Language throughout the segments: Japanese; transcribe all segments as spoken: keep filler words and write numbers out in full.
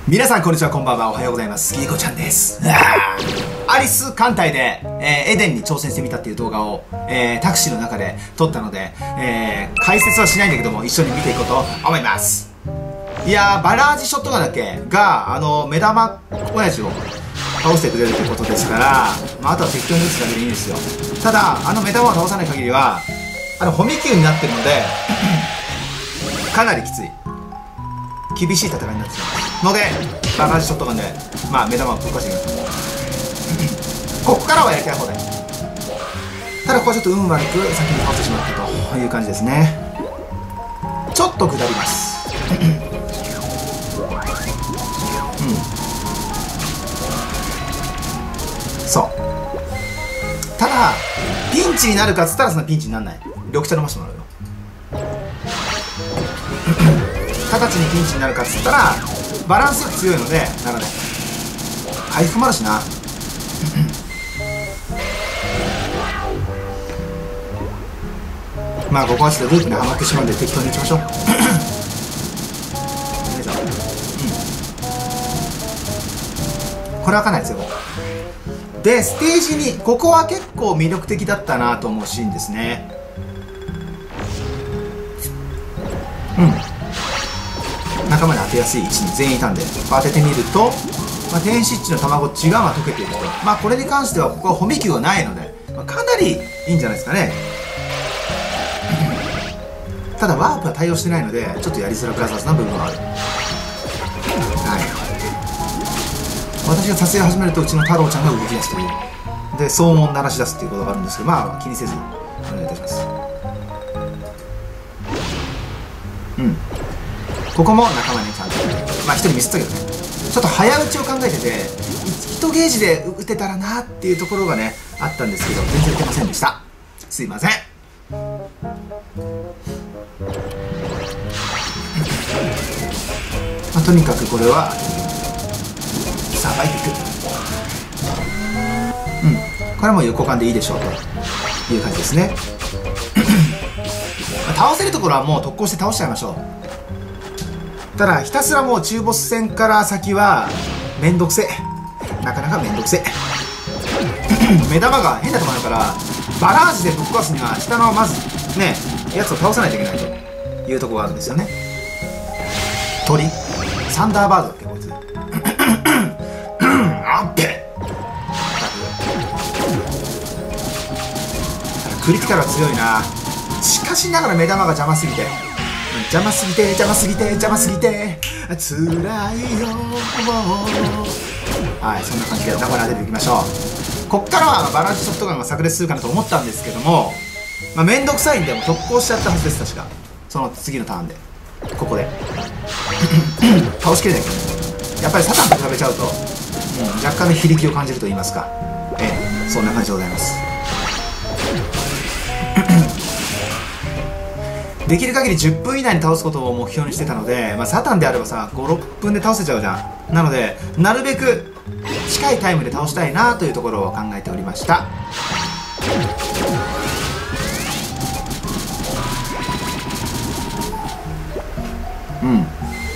皆さんこんにちは、こんばんは、おはようございます。ギーコちゃんです。アリス艦隊で、えー、エデンに挑戦してみたっていう動画を、えー、タクシーの中で撮ったので、えー、解説はしないんだけども一緒に見ていこうと思います。いやー、バラージショットガンだけがあの目玉親父を倒してくれるということですから、まあ、あとは適当に撃つだけでいいんですよ。ただあの目玉を倒さない限りはあのホミ級になってるのでかなりきつい厳しい戦いになってしまうので、バラージショットガンで、まあ、目玉をぶっ壊していきます。ここからはやりたい放題。ただここはちょっと運悪く先に倒してしまったという感じですね。ちょっと下りますうん、そうただピンチになるかっつったらそんなピンチにならない。緑茶飲ませてもらうよ直ちにピンチになるかっつったらバランスが強いのでならない。回復もあるしなまあここはちょっとループにはまってしまうんで適当に打ちましょうよいしょ、うん、これはかなり強いで、ステージにここは結構魅力的だったなと思うシーンですね。うん仲間に当てやすい位置に全員いたんで当ててみると、まあ、天使っちのたまごっちがまあ溶けていると、まあこれに関してはここは褒め球がないので、まあ、かなりいいんじゃないですかねただワープは対応してないのでちょっとやりづらくなさな部分はある。はい私が撮影を始めるとうちの太郎ちゃんが動き出すというで騒音を鳴らし出すっていうことがあるんですけど、まあ気にせずにお願いいたします。うんここも仲間にちゃんとまあ一人ミスったけどね、ちょっと早打ちを考えてていちゲージで打てたらなっていうところがねあったんですけど全然打てませんでした。すいません。まあ、とにかくこれはさばいていく。うんこれはもう横間でいいでしょうという感じですねまあ倒せるところはもう特攻して倒しちゃいましょう。ただひたすらもう中ボス戦から先はめんどくせえなかなかめんどくせえ目玉が変なところあるからバラージでぶっ壊すには下のまずねやつを倒さないといけないというところがあるんですよね。鳥サンダーバードだっけこいつあっべクリティカルは強いな。しかしながら目玉が邪魔すぎて邪魔すぎて邪魔すぎて邪魔すぎてつらいよはいそんな感じで名前当てていきましょう。こっからはバランスショットガンが炸裂するかなと思ったんですけども、まあ、めんどくさいんでも特攻しちゃったはずです。確かその次のターンでここで倒しきれないけどやっぱりサタンと比べちゃうと、うん、若干の非力を感じると言いますか、ええそんな感じでございますできる限りじゅっぷん以内に倒すことを目標にしてたので、まあ、サタンであればさごろっぷんで倒せちゃうじゃん。なのでなるべく近いタイムで倒したいなというところを考えておりましたうん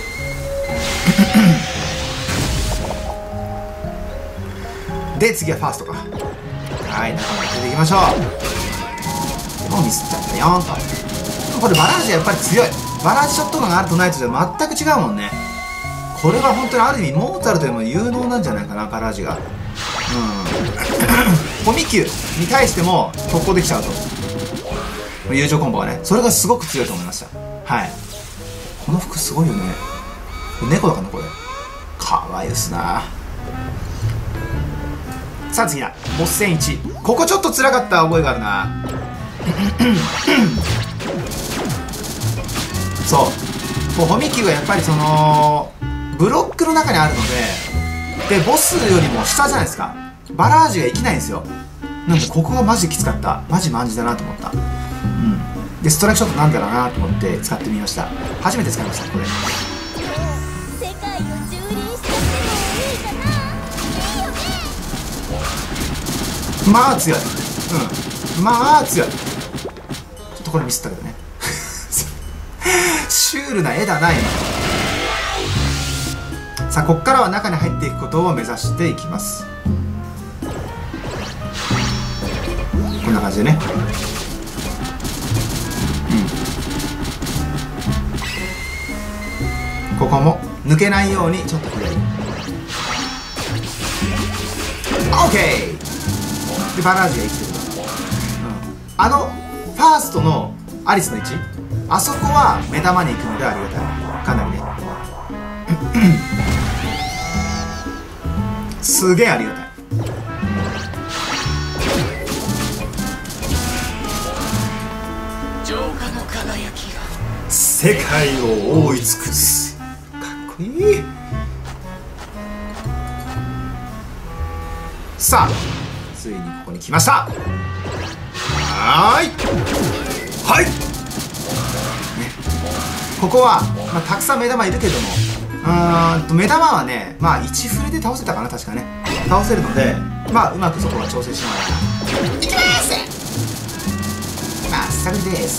で次はファーストか。はい仲間に出ていきましょう。もうミスっちゃったよーんと。これバラージやっぱり強い。バラージショットガンがあるとないとじゃ全く違うもんね。これは本当にある意味モーツァルトよりも有能なんじゃないかなバラージが。うんホミ級に対しても特攻できちゃうと友情コンボがねそれがすごく強いと思いました。はいこの服すごいよね。猫だかなこれかわいいですな。さあ次だボス戦いち。ここちょっと辛かった覚えがあるなそうホミキがやっぱりそのブロックの中にあるのででボスよりも下じゃないですか。バラージが生きないんですよ。なんでここがマジできつかった。マジマンジだなと思った。うんでストライクショットなんだろうなと思って使ってみました。初めて使いましたこれ。世界を蹂躙しちゃってもいいかないいよね。まあ強い。うんまあ強い。ちょっとこれミスったけどねシュールな絵だな今。 さあここからは中に入っていくことを目指していきます。こんな感じでね、うん、ここも抜けないようにちょっと左 OK でバラージが生きてるから、うん、あのファーストのアリスの位置、あそこは目玉に行くのでありがたい、かなりねすげえありがたい。浄化の輝きが世界を覆い尽くす。かっこいい。さあついにここに来ました。はーいはい、ね、ここは、まあ、たくさん目玉いるけども、うーんと目玉はね、まあいちフレで倒せたかな、確かね倒せるので、まあうまくそこは調整しながらいきまーす。まあそれです。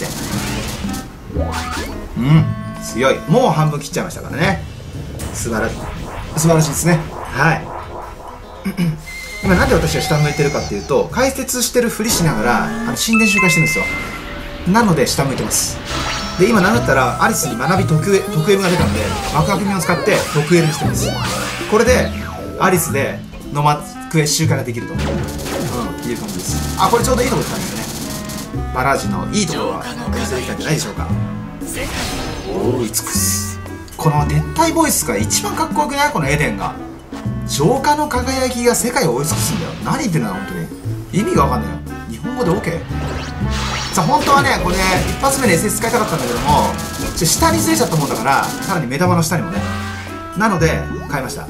うん、強い。もう半分切っちゃいましたからね。素晴らしい、素晴らしいですね。はい今なんで私は下向いてるかっていうと、解説してるふりしながらあの神殿周回してるんですよ。なので下向いてます。で今なんだったらアリスに学び特 M, 特 M が出たんで、ワクワクミを使って特 L にしてます。これでアリスでノマクエ周回ができると、うん、いう感じです。あ、これちょうどいいところ来たんですね。バラージのいいところはお見せできたんじゃないでしょうか。覆い尽くす。この熱帯ボイスが一番かっこよくない？このエデンが浄化の輝きが世界を覆い尽くすんだよ。何言ってんだ本当に、意味が分かんないよ。日本語で OK。 さあ本当はねこれ一発目で エスエス 使いたかったんだけども、ちょ下にずれちゃったもんだから、さらに目玉の下にもね、なので変えました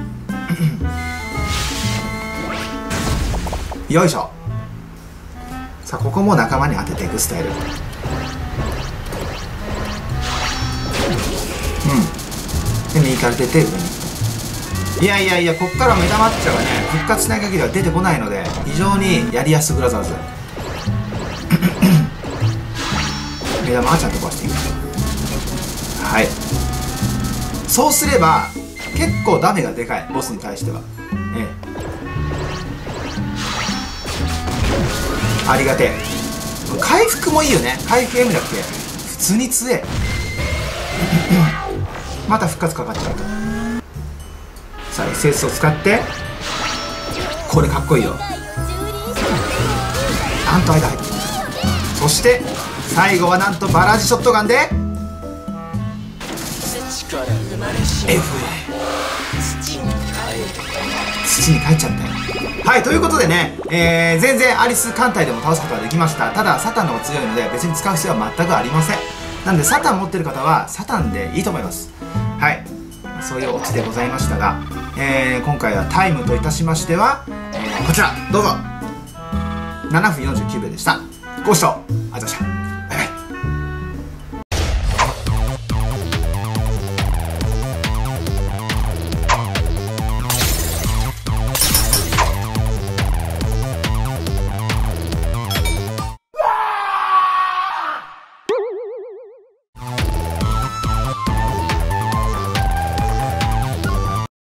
よいしょ。さあここも仲間に当てていくスタイル。うん、で右から出て上に。いやいやいや、こっから目玉っちゃがね復活しない限りは出てこないので、非常にやりやすブラザーズ目玉はちゃんと壊していく。はい、そうすれば結構ダメがでかい、ボスに対しては。ええ、ありがてえ。回復もいいよね。回復 M だっけ、普通に強えまた復活かかっちゃうと。さあ エスエス を使って、これかっこいいよ。なんと間入ってる。そして最後はなんとバラージショットガンで エフエー 土に帰っちゃったよ。はい、ということでね、えー、全然アリス艦隊でも倒すことができました。ただサタンの方が強いので別に使う必要は全くありません。なのでサタン持ってる方はサタンでいいと思います。はい、そういうオチでございましたが、えー、今回はタイムといたしましては、えー、こちらどうぞ。ななふんよんじゅうきゅうびょうでした。ご視聴ありがとうございました。